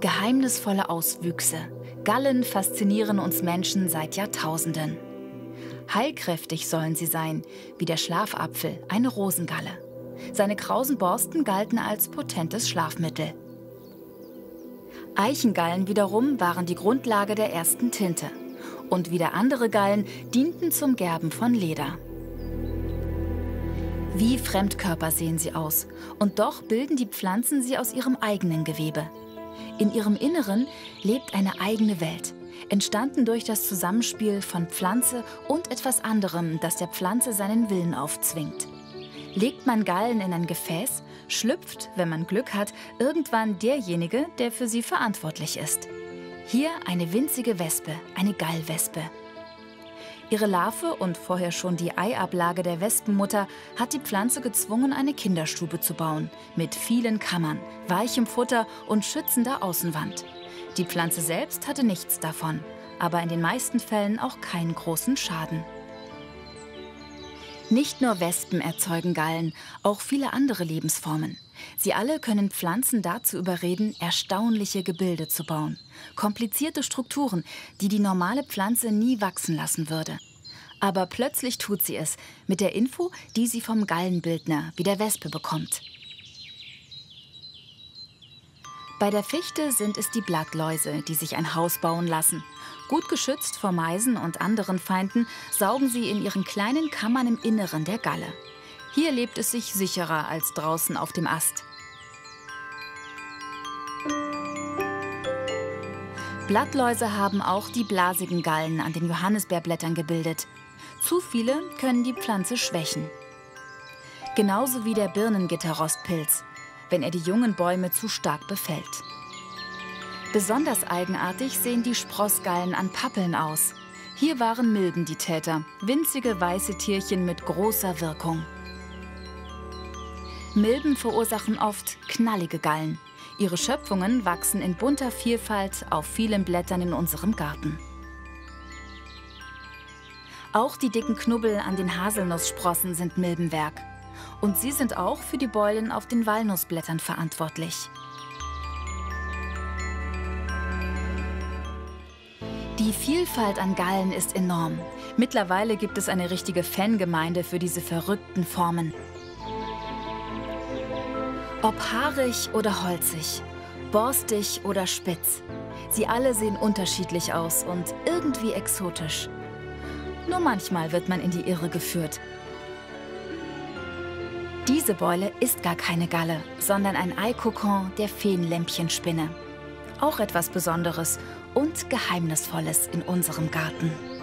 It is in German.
Geheimnisvolle Auswüchse. Gallen faszinieren uns Menschen seit Jahrtausenden. Heilkräftig sollen sie sein, wie der Schlafapfel, eine Rosengalle. Seine krausen Borsten galten als potentes Schlafmittel. Eichengallen wiederum waren die Grundlage der ersten Tinte. Und wieder andere Gallen dienten zum Gerben von Leder. Wie Fremdkörper sehen sie aus, und doch bilden die Pflanzen sie aus ihrem eigenen Gewebe. In ihrem Inneren lebt eine eigene Welt, entstanden durch das Zusammenspiel von Pflanze und etwas anderem, das der Pflanze seinen Willen aufzwingt. Legt man Gallen in ein Gefäß, schlüpft, wenn man Glück hat, irgendwann derjenige, der für sie verantwortlich ist. Hier eine winzige Wespe, eine Gallwespe. Ihre Larve und vorher schon die Eiablage der Wespenmutter hat die Pflanze gezwungen, eine Kinderstube zu bauen, mit vielen Kammern, weichem Futter und schützender Außenwand. Die Pflanze selbst hatte nichts davon, aber in den meisten Fällen auch keinen großen Schaden. Nicht nur Wespen erzeugen Gallen, auch viele andere Lebensformen. Sie alle können Pflanzen dazu überreden, erstaunliche Gebilde zu bauen. Komplizierte Strukturen, die die normale Pflanze nie wachsen lassen würde. Aber plötzlich tut sie es, mit der Info, die sie vom Gallenbildner, wie der Wespe, bekommt. Bei der Fichte sind es die Blattläuse, die sich ein Haus bauen lassen. Gut geschützt vor Meisen und anderen Feinden, saugen sie in ihren kleinen Kammern im Inneren der Galle. Hier lebt es sich sicherer als draußen auf dem Ast. Blattläuse haben auch die blasigen Gallen an den Johannisbeerblättern gebildet. Zu viele können die Pflanze schwächen. Genauso wie der Birnengitterrostpilz, wenn er die jungen Bäume zu stark befällt. Besonders eigenartig sehen die Sprossgallen an Pappeln aus. Hier waren Milben die Täter, winzige weiße Tierchen mit großer Wirkung. Milben verursachen oft knallige Gallen. Ihre Schöpfungen wachsen in bunter Vielfalt auf vielen Blättern in unserem Garten. Auch die dicken Knubbel an den Haselnusssprossen sind Milbenwerk. Und sie sind auch für die Beulen auf den Walnussblättern verantwortlich. Die Vielfalt an Gallen ist enorm. Mittlerweile gibt es eine richtige Fangemeinde für diese verrückten Formen. Ob haarig oder holzig, borstig oder spitz, sie alle sehen unterschiedlich aus und irgendwie exotisch. Nur manchmal wird man in die Irre geführt. Diese Beule ist gar keine Galle, sondern ein Eikokon der Feenlämpchenspinne. Auch etwas Besonderes und Geheimnisvolles in unserem Garten.